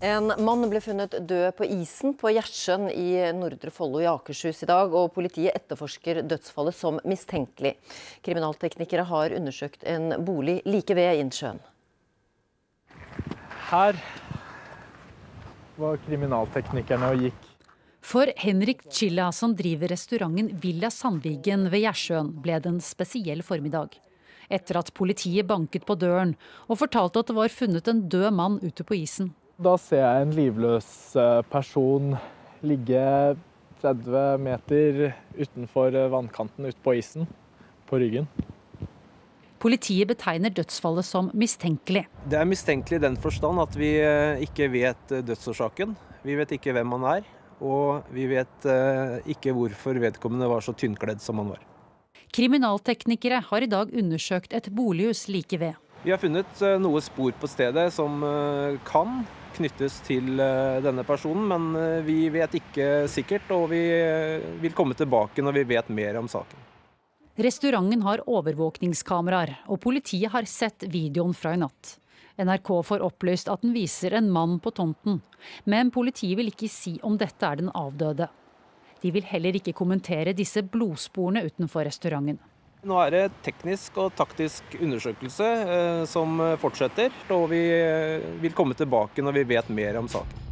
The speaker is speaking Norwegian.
En mann ble funnet død på isen på Gjersjøen i Nordre Follo i Akershus i dag, og politiet etterforsker dødsfallet som mistenkelig. Kriminalteknikere har undersøkt en bolig like ved innsjøen. Her var kriminalteknikerne og gikk. For Henrik Chilla, som driver restauranten Villa Sandvigen ved Gjersjøen, ble det en spesiell formiddag. Etter at politiet banket på døren og fortalte at det var funnet en død mann ute på isen. Da ser jeg en livløs person ligge 30 meter utenfor vannkanten ute på isen, på ryggen. Politiet betegner dødsfallet som mistenkelig. Det er mistenkelig i den forstand at vi ikke vet dødsårsaken. Vi vet ikke hvem han er, og vi vet ikke hvorfor vedkommende var så tynnkledd som han var. Kriminalteknikere har i dag undersøkt et bolighus like ved. Vi har funnet noe spor på stedet som kan knyttes til denne personen, men vi vet ikke sikkert, og vi vil komme tilbake når vi vet mer om saken. Restauranten har overvåkningskameraer, og politiet har sett videoen fra i natt. NRK får opplyst at den viser en mann på tomten, men politiet vil ikke si om dette er den avdøde. De vil heller ikke kommentere disse blodsporene utenfor restauranten. Nå er det teknisk og taktisk undersøkelse som fortsetter, og vi vil komme tilbake når vi vet mer om saken.